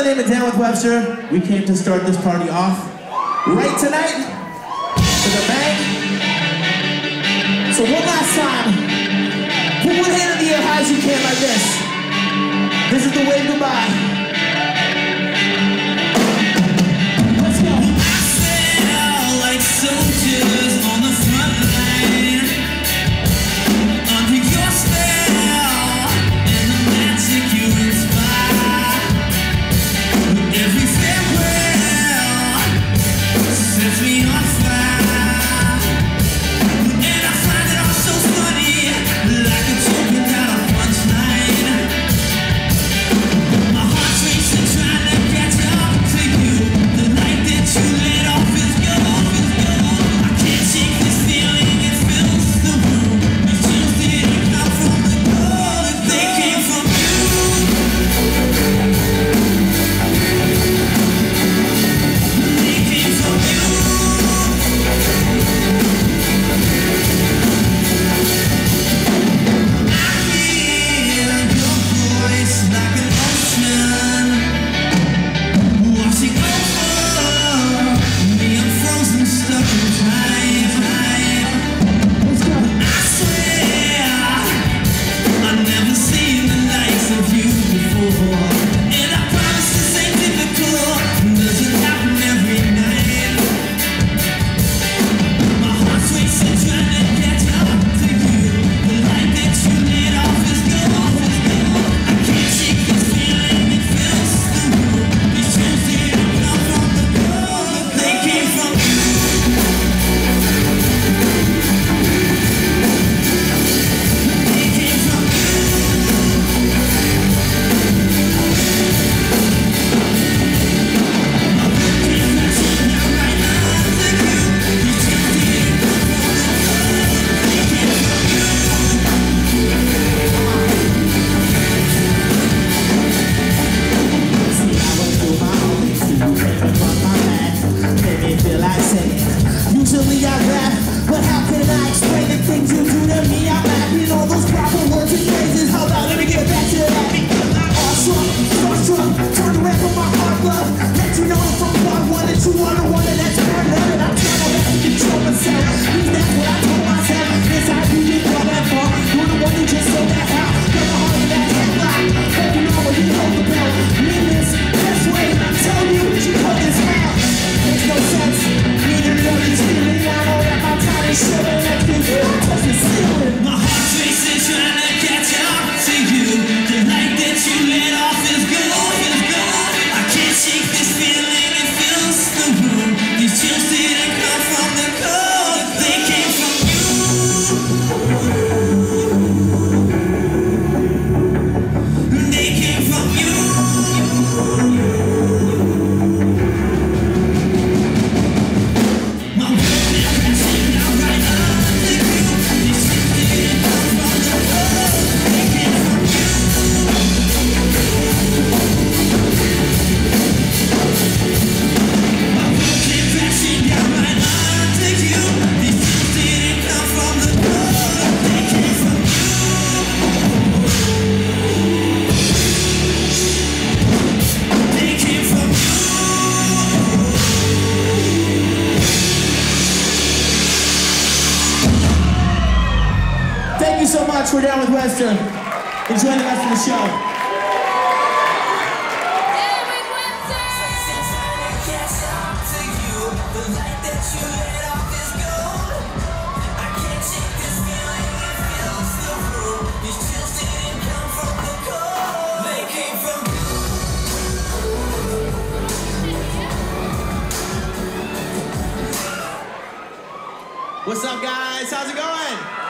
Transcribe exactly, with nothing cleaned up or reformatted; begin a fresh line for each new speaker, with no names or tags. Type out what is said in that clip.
the name of Down with Webster. We came to start this party off right tonight with a bang. So one last time, put one hand in the air high as you can like this. This is the wave goodbye. Let's go.
I felt like soldiers on the front line, under your spell and the magic you inspire. Every farewell sets me on fire, and I find it all so funny, like a joke without a punchline. My heart's racing, trying to catch up to you. The light that you lit off is gone, is gone. I can't shake this feeling, it fills the room. These chills didn't come from the cold, they came from you. They came from you. I hear your voice like an ocean, washing over me. I'm frozen, stuck in time. I swear I've never seen the likes of you before, and I promise this ain't typical. Doesn't happen every night. My heart's racing, trying to catch up to you. The light that you lit off is gone, is gone. I can't shake this feeling, it fills the room. These chills didn't come from the cold, they came from you. They came from you.
See, I went through my own things too. Came from my back, made me feel like singing. Usually I rap, but how can I explain the things you do to me? I'm laughing all those proper words and phrases. Hold on, let me get back to that. Awestruck, starstruck, turn around for my heart, love. Let you know from part one that you are the one and that's part of it. I'm trying my best to control myself. Because that's what I told myself. It's how you get all that far. You're the one who just sold that house. Got my heart in that headlock. Holding on when you hold the bell. Mean this, best way. I'm telling you that you hold this out. Makes no sense. Neither know you feeling. I know that my time is short. Let's get you touch the ceiling.
My heart's racing, trying to catch up to you. The light that you lit off is gone, is gone. I can't shake this feeling, it fills the room. These chills didn't come from the cold, they came from you. They came from you. My world is crashing down right under you. These chills didn't come from the cold, they came from you. My world is crashing down right under you. These chills didn't come from the cold, they came from you. They came from you.
Thank you so much. We're Down with Webster. Enjoy the rest of the show. What's up, guys? How's it going?